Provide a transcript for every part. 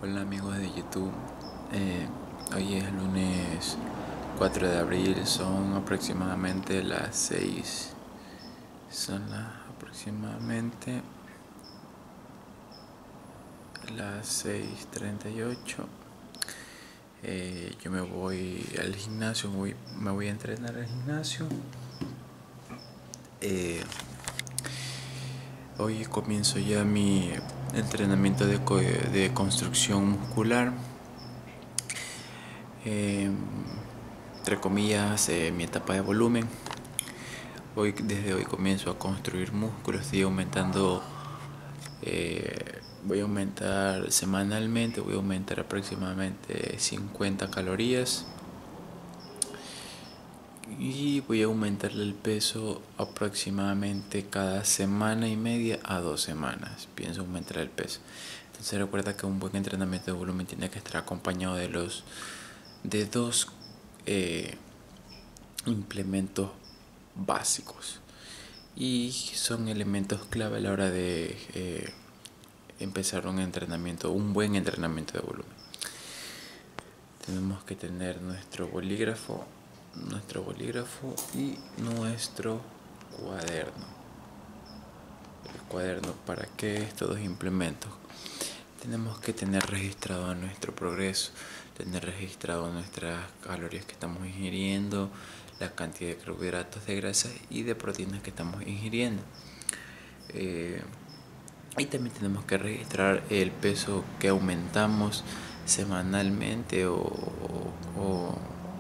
Hola amigos de YouTube. Hoy es lunes 4 de abril, son aproximadamente las 6. Aproximadamente las 6:38. Yo me voy al gimnasio, me voy a entrenar al gimnasio. Hoy comienzo ya mi entrenamiento de construcción muscular, entre comillas, mi etapa de volumen. Desde hoy comienzo a construir músculos, estoy aumentando, voy a aumentar semanalmente, voy a aumentar aproximadamente 50 calorías. Y voy a aumentarle el peso aproximadamente cada semana y media a 2 semanas. Pienso aumentar el peso. Entonces recuerda que un buen entrenamiento de volumen tiene que estar acompañado de dos implementos básicos. Y son elementos clave a la hora de empezar un buen entrenamiento de volumen. Tenemos que tener nuestro bolígrafo y nuestro cuaderno. El cuaderno, ¿para qué estos dos implementos? Tenemos que tener registrado nuestro progreso, tener registrado nuestras calorías que estamos ingiriendo, la cantidad de carbohidratos, de grasas y de proteínas que estamos ingiriendo. Y también tenemos que registrar el peso que aumentamos semanalmente o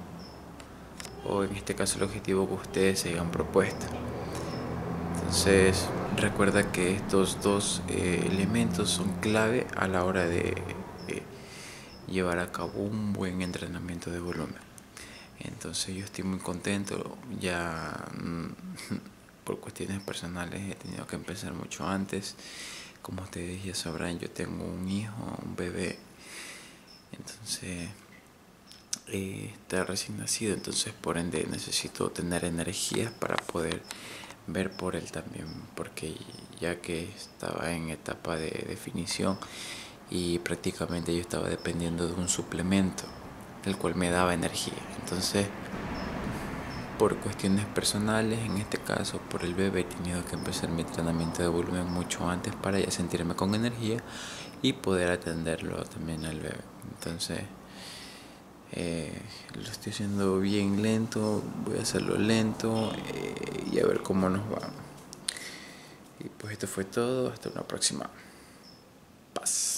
en este caso el objetivo que ustedes se hayan propuesto. Entonces recuerda que estos dos elementos son clave a la hora de llevar a cabo un buen entrenamiento de volumen. Entonces yo estoy muy contento, ya por cuestiones personales he tenido que empezar mucho antes. Como ustedes ya sabrán, yo tengo un hijo, un bebé, entonces está recién nacido, entonces por ende necesito tener energías para poder ver por él también, porque ya que estaba en etapa de definición y prácticamente yo estaba dependiendo de un suplemento el cual me daba energía. Entonces por cuestiones personales, en este caso por el bebé, he tenido que empezar mi entrenamiento de volumen mucho antes para ya sentirme con energía y poder atenderlo también al bebé. Entonces lo estoy haciendo bien lento, voy a hacerlo lento y a ver cómo nos va. Y pues esto fue todo, hasta una próxima. Paz.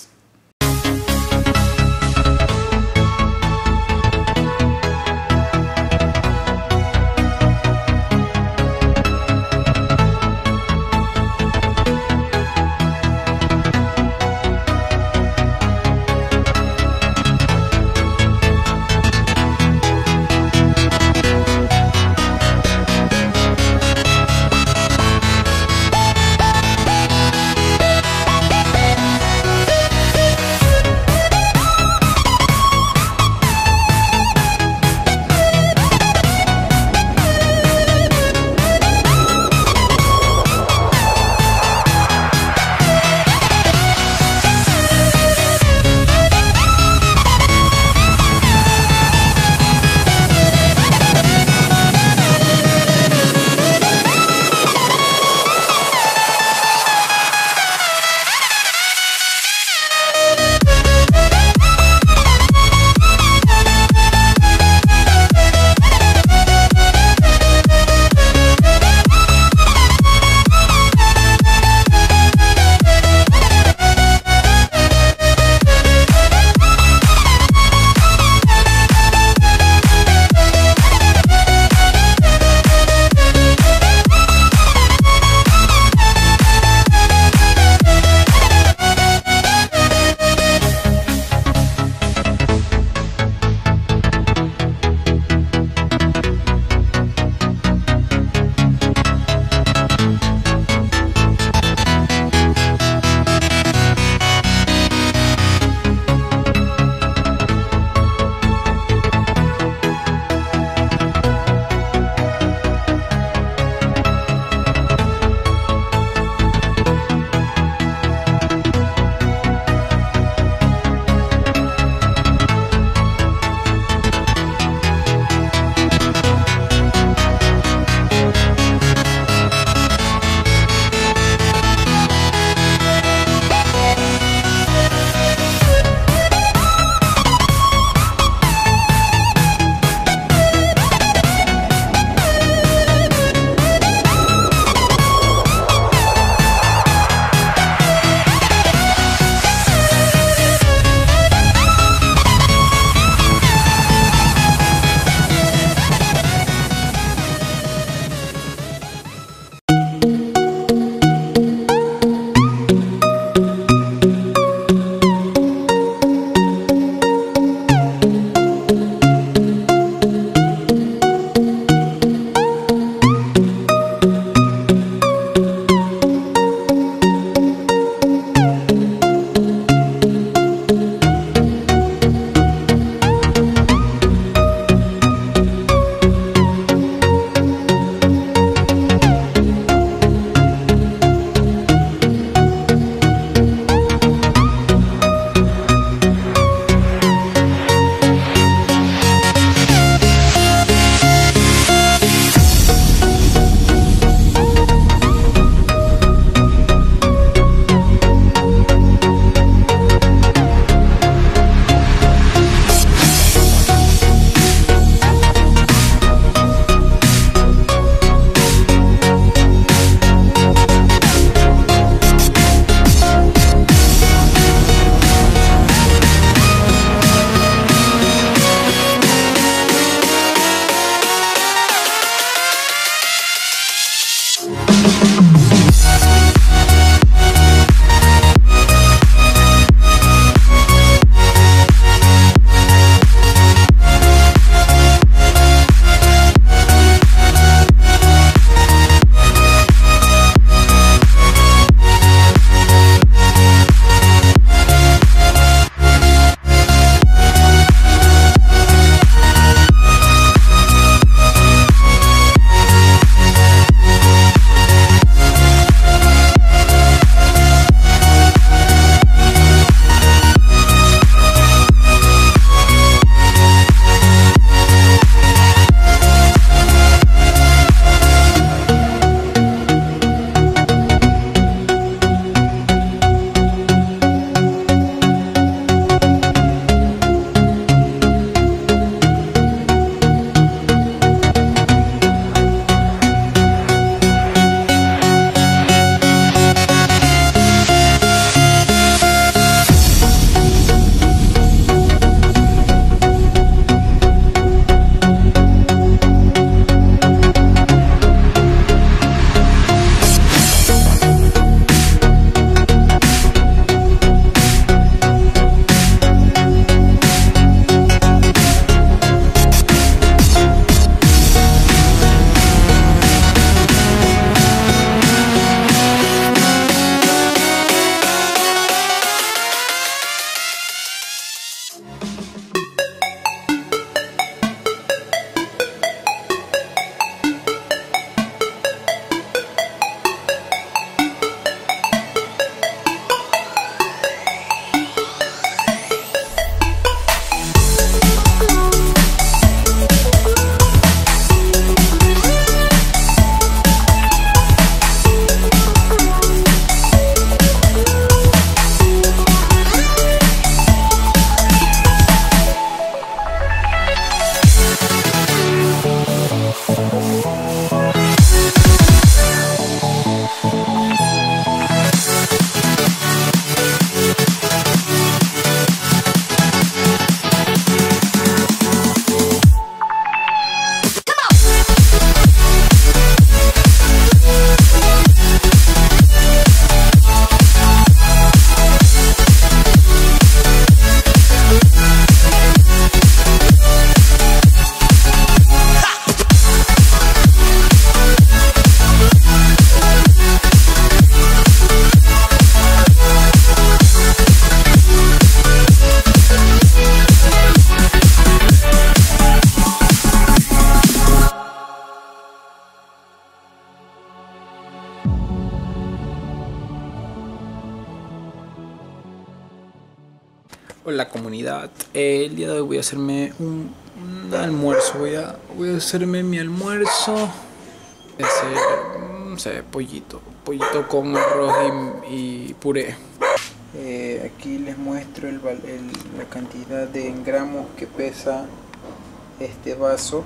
Hola comunidad, el día de hoy voy a hacerme un almuerzo, voy a hacerme mi almuerzo. Voy a hacer, no sé, pollito con arroz y puré. Aquí les muestro la cantidad de gramos que pesa este vaso.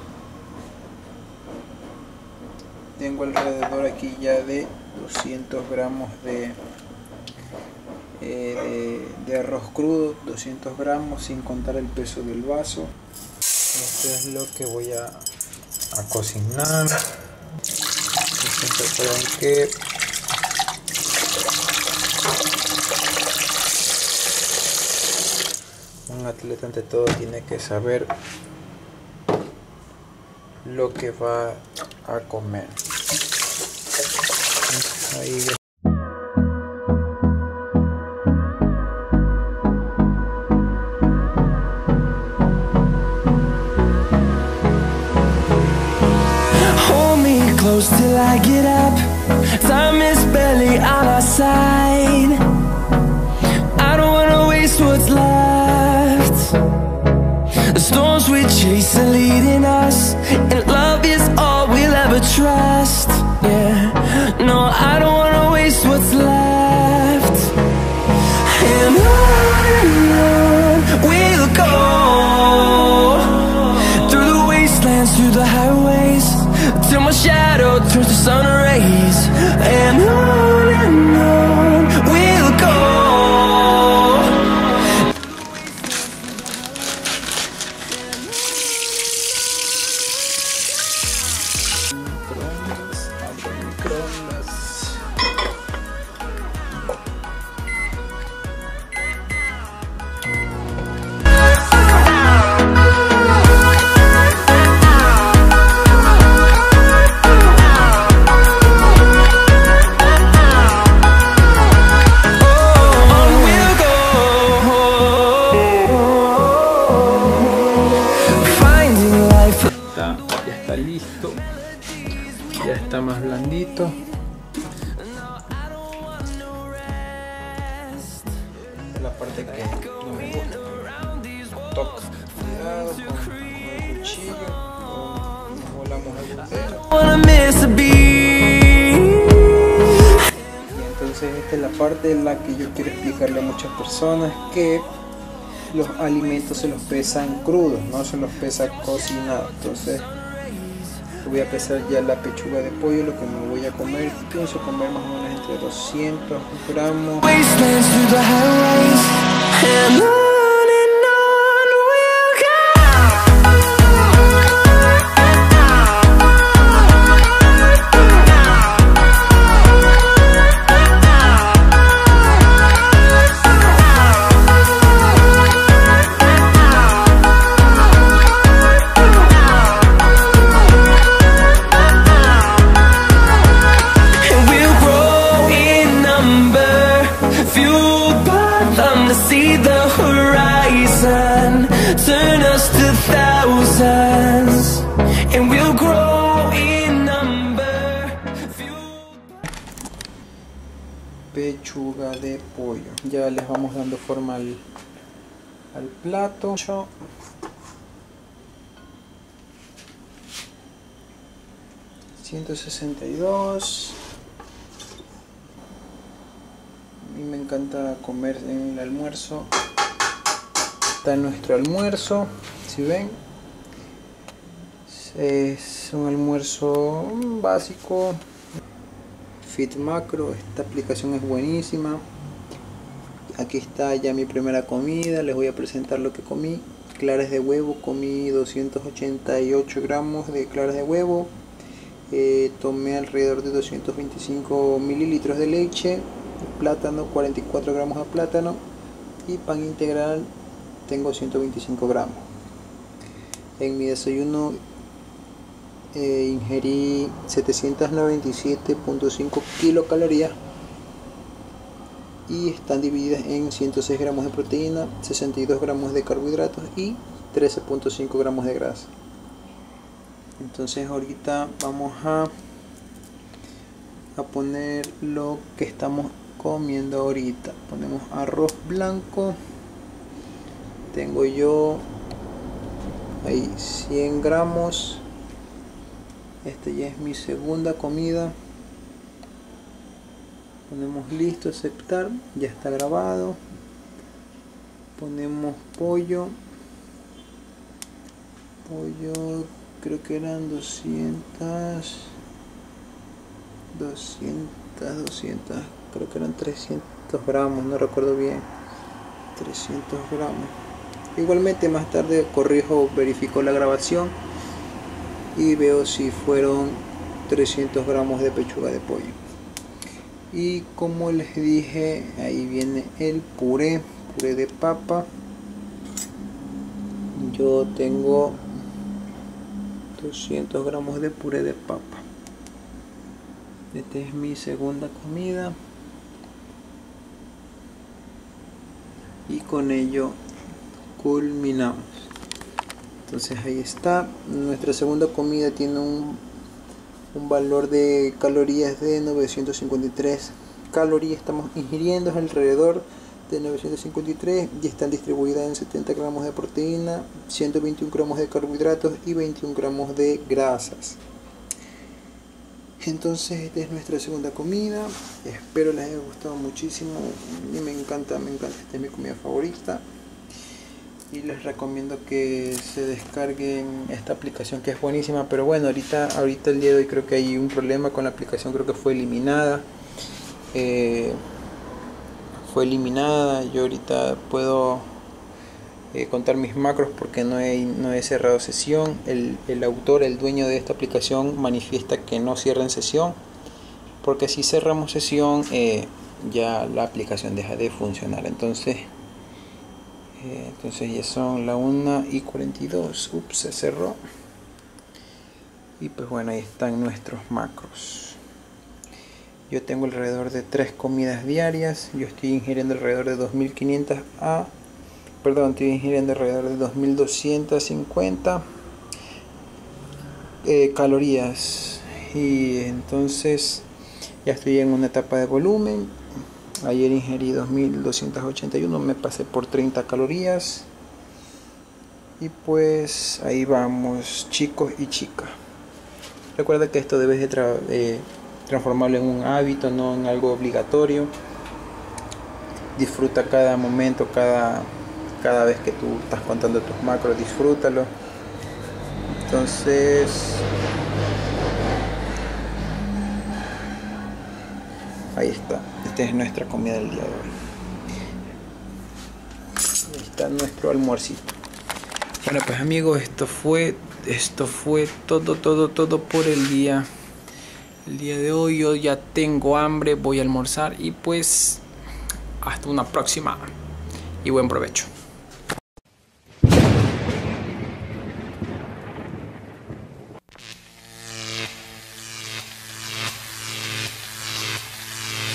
Tengo alrededor aquí ya de 200 gramos de arroz crudo, 200 gramos sin contar el peso del vaso. Esto es lo que voy a cocinar. Recuerden que un atleta ante todo tiene que saber lo que va a comer. Ahí till I get up, time is barely on our side. I don't wanna waste what's left. The storms we chase are leading us, and love is all we'll ever trust. Yeah, no, I don't wanna waste what's left. And on we'll go, through the wastelands, through the highways, till my shadow turns to sun rays. And on we'll go. microondas. Ya está listo, ya está más blandito. La parte que no me gusta, toca, cuidado con el cuchillo, nos volamos el dedo. Y entonces esta es la parte en la que yo quiero explicarle a muchas personas que los alimentos se los pesan crudos, no se los pesa cocinados. Entonces voy a pesar ya la pechuga de pollo, lo que me voy a comer. Pienso comer más o menos entre 200 gramos. Turn us to thousands, and we'll grow in number. Pechuga de pollo. Ya les vamos dando forma al plato. 162. A mí me encanta comer en el almuerzo. Está nuestro almuerzo, si ven, es un almuerzo básico, Fit Macro. Esta aplicación es buenísima. Aquí está ya mi primera comida, les voy a presentar lo que comí. Claras de huevo, comí 288 gramos de claras de huevo, tomé alrededor de 225 mililitros de leche, plátano, 44 gramos de plátano, y pan integral tengo 125 gramos. En mi desayuno ingerí 797.5 kilocalorías y están divididas en 106 gramos de proteína, 62 gramos de carbohidratos y 13.5 gramos de grasa. Entonces ahorita vamos a poner lo que estamos comiendo ahorita. Ponemos arroz blanco, tengo yo ahí 100 gramos. Esta ya es mi segunda comida. Ponemos listo, aceptar, ya está grabado. Ponemos pollo, creo que eran 200, creo que eran 300 gramos, no recuerdo bien, 300 gramos. Igualmente más tarde verifico la grabación y veo si fueron 300 gramos de pechuga de pollo. Y como les dije, ahí viene el puré de papa. Yo tengo 200 gramos de puré de papa. Esta es mi segunda comida. Y con ello culminamos. Entonces ahí está. Nuestra segunda comida tiene un valor de calorías de 953 calorías. Estamos ingiriendo alrededor de 953 y están distribuidas en 70 gramos de proteína, 121 gramos de carbohidratos y 21 gramos de grasas. Entonces esta es nuestra segunda comida. Espero les haya gustado muchísimo. Y me encanta, esta es mi comida favorita. Y les recomiendo que se descarguen esta aplicación, que es buenísima. Pero bueno, ahorita el día de hoy creo que hay un problema con la aplicación. Creo que fue eliminada. Yo ahorita puedo contar mis macros porque no he cerrado sesión. El autor, el dueño de esta aplicación, manifiesta que no cierren sesión, porque si cerramos sesión ya la aplicación deja de funcionar. Entonces ya son la 1:42. Ups, se cerró. Y pues bueno, ahí están nuestros macros. Yo tengo alrededor de 3 comidas diarias. Yo estoy ingiriendo alrededor de 2500 estoy ingiriendo alrededor de 2250 calorías. Y entonces ya estoy en una etapa de volumen. Ayer ingerí 2281, me pasé por 30 calorías. Y pues ahí vamos, chicos y chicas. Recuerda que esto debes de transformarlo en un hábito, no en algo obligatorio. Disfruta cada momento, cada vez que tú estás contando tus macros, disfrútalo. Entonces ahí está. Esta es nuestra comida del día de hoy. Ahí está nuestro almuercito. Bueno pues amigos, esto fue todo por el día de hoy. Yo ya tengo hambre, voy a almorzar y pues hasta una próxima y buen provecho.